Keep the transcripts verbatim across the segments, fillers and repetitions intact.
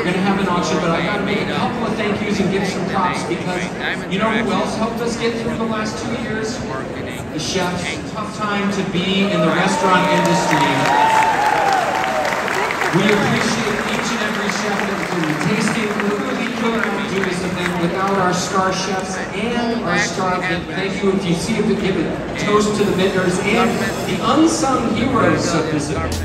We're going to have an auction, but I got to make a couple of thank yous and give some props because you know who else helped us get through the last two years? The chefs. Tough time to be in the restaurant industry. We appreciate each and every chef that's doing the tasting. We really couldn't do this event without our star chefs and our star event. Thank you. If you see it, give a toast to the Vinters and the unsung heroes of this event.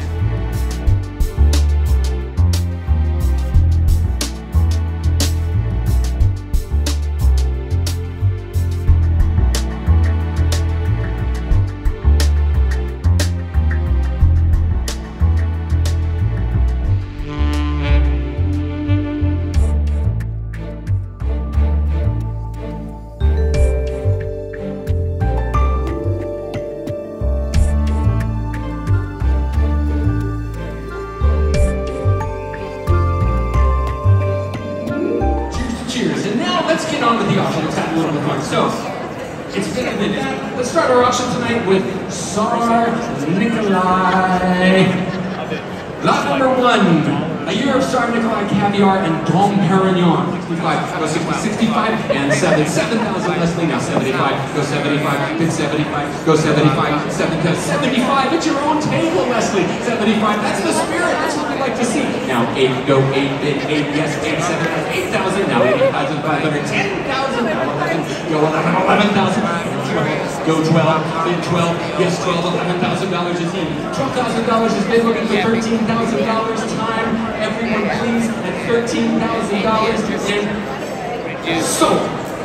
Let's get on with the auction. Let's have a little bit of fun. So, it's been a minute. Let's start our auction tonight with Tsar Nikolai. Lot number one. A year of Tsar Nikolai Caviar and Dom Perignon. sixty-five, go sixty, sixty-five, and seven. seven thousand, Leslie, now seventy-five, go seventy-five, bid seventy-five, go seventy-five, seven, go seventy-five, at your own table, Leslie. seventy-five, that's the spirit, that's what we like to see. Now eight, go eight, bid eight, yes, eight, seven, eight thousand, now eight thousand five hundred, ten thousand, now eleven, go eleven, eleven thousand, go twelve, bid twelve, yes, twelve, eleven thousand dollars is in. twelve thousand dollars is bid, looking for thirteen thousand dollars, time. Everyone please, at thirteen thousand dollars and sold.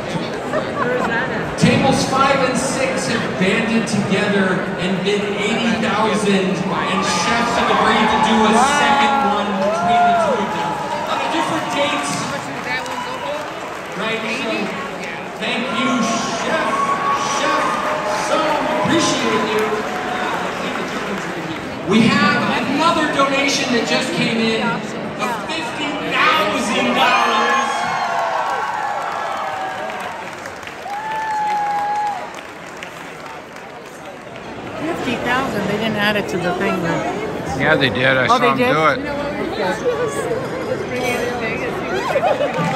Tables five and six have banded together and bid eighty thousand dollars and chefs have agreed to do a second one between the two of them. On a different date. Right, so thank you, Chef, Chef, so appreciate you. We have another donation that just came in of fifty thousand dollars. fifty thousand dollars, they didn't add it to the thing that... Yeah, they did. I oh, saw they them did? do it. Okay.